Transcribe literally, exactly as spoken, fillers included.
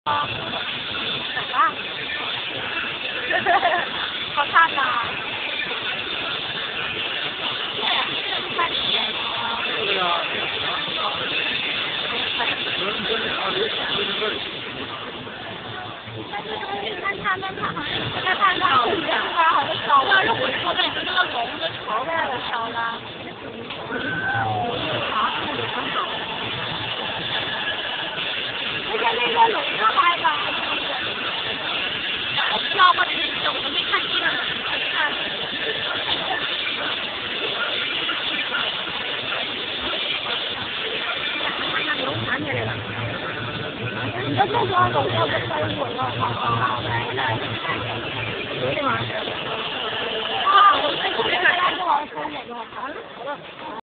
啊？好看呐！对呀，看他们，他好像在看他后面，他好像烧了，我后面是那个龙的头在那烧了。那个那个龙的拍的，我不知道我这我都没看清，看。龙爬起来了。那这个龙要不飞我了，好好来来，对吗？啊，我这个来来，我飞我了，好了好了。